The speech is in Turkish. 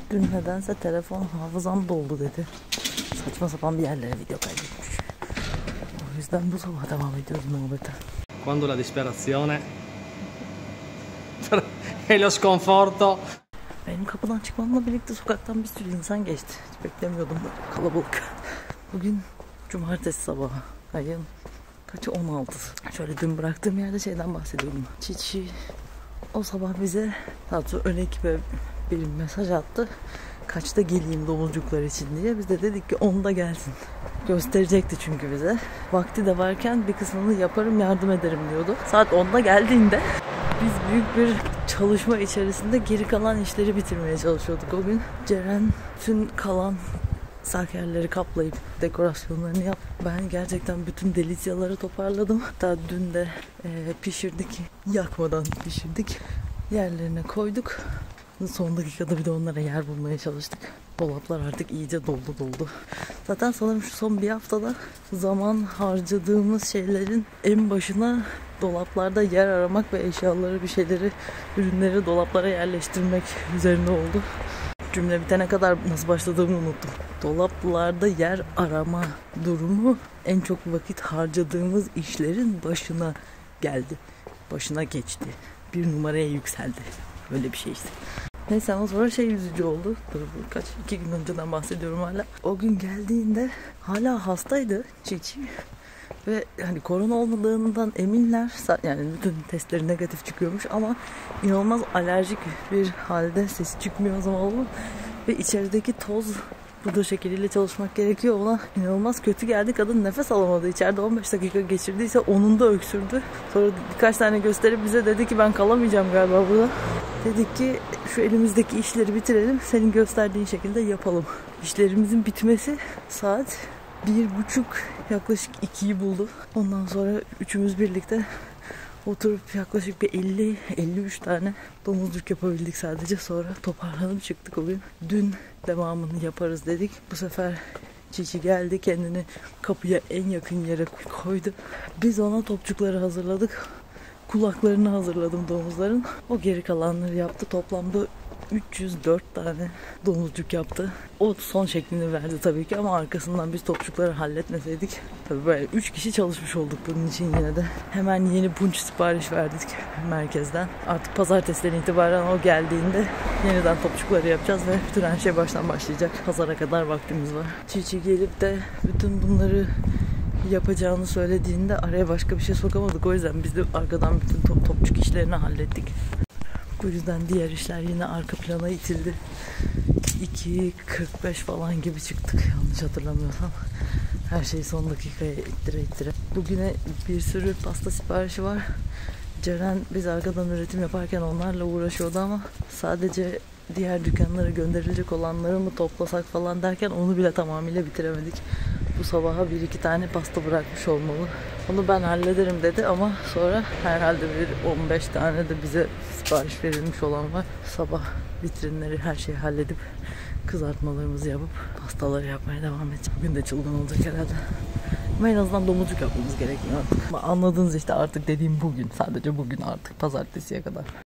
Dün nedense telefon hafızam doldu dedi. Saçma sapan bir yerlere video kaydetmiş. O yüzden bu sabah devam ediyoruz muhabbete. Quando la disperazione e lo sconforto. Benim kapıdan çıkmamla birlikte sokaktan bir sürü insan geçti. Hiç beklemiyordum böyle kalabalık. Bugün cumartesi sabahı. Ayın kaçı? 16'sı. Şöyle dün bıraktığım yerde şeyden bahsediyorum. Çiçi o sabah bize öne ekibe bir mesaj attı. Kaçta geleyim domuzcuklar için diye. Biz de dedik ki 10'da gelsin. Gösterecekti çünkü bize. Vakti de varken bir kısmını yaparım, yardım ederim diyordu. Saat 10'da geldiğinde biz büyük bir çalışma içerisinde geri kalan işleri bitirmeye çalışıyorduk o gün. Ceren tüm kalan sakerleri kaplayıp dekorasyonlarını yap. Ben gerçekten bütün deliciaları toparladım. Hatta dün de pişirdik. Yakmadan pişirdik. Yerlerine koyduk. Son dakikada bir de onlara yer bulmaya çalıştık. Dolaplar artık iyice doldu. Zaten sanırım şu son bir haftada zaman harcadığımız şeylerin en başına dolaplarda yer aramak ve eşyaları, bir şeyleri, ürünleri dolaplara yerleştirmek üzerine oldu. Cümle bitene kadar nasıl başladığımı unuttum. Dolaplarda yer arama durumu en çok vakit harcadığımız işlerin başına geldi. Başına geçti. Bir numaraya yükseldi. Böyle bir şey işte. Neyse ama sonra üzücü oldu. Dur, 2 gün önceden bahsediyorum hala. O gün geldiğinde hala hastaydı Çiçi. Ve hani korona olmadığından eminler. Yani bütün testleri negatif çıkıyormuş ama inanılmaz alerjik bir halde, sesi çıkmıyor o zaman. Ve içerideki toz pudra şekeriyle çalışmak gerekiyor. Ona inanılmaz kötü geldi. Kadın nefes alamadı. İçeride 15 dakika geçirdiyse onun da öksürdü. Sonra birkaç tane gösterip bize dedi ki ben kalamayacağım galiba burada. Dedik ki şu elimizdeki işleri bitirelim. Senin gösterdiğin şekilde yapalım. İşlerimizin bitmesi saat 1:30, yaklaşık 2'yi buldu. Ondan sonra üçümüz birlikte oturup yaklaşık bir 50-53 tane domuzcuk yapabildik sadece. Sonra toparlanıp çıktık o gün. Dün devamını yaparız dedik. Bu sefer Çiçi geldi, kendini kapıya en yakın yere koydu. Biz ona topçukları hazırladık. Kulaklarını hazırladım domuzların. O geri kalanları yaptı. Toplamda 304 tane domuzcuk yaptı. O son şeklini verdi tabii ki ama arkasından biz topçukları halletmeseydik tabii böyle 3 kişi çalışmış olduk bunun için yine de. Hemen yeni punç sipariş verdik merkezden. Artık pazartesiden itibaren o geldiğinde yeniden topçukları yapacağız ve bütün her şey baştan başlayacak. Pazara kadar vaktimiz var. Çiçi gelip de bütün bunları yapacağını söylediğinde araya başka bir şey sokamadık. O yüzden biz de arkadan bütün topçuk işlerini hallettik. Bu yüzden diğer işler yine arka plana itildi. 2:45 falan gibi çıktık yanlış hatırlamıyorsam. Her şeyi son dakikaya ittire. Bugüne bir sürü pasta siparişi var. Ceren biz arkadan üretim yaparken onlarla uğraşıyordu ama sadece diğer dükkanlara gönderilecek olanları mı toplasak falan derken onu bile tamamıyla bitiremedik. Bu sabaha 1-2 tane pasta bırakmış olmalı. Onu ben hallederim dedi ama sonra herhalde bir 15 tane de bize sipariş verilmiş olan var. Sabah vitrinleri, her şeyi halledip kızartmalarımızı yapıp pastaları yapmaya devam edeceğim. Bugün de çılgın olacak herhalde. Ama en azından domuzcuk yapmamız gerekiyor artık. Ama anladınız işte, artık dediğim bugün. Sadece bugün, artık pazartesiye kadar.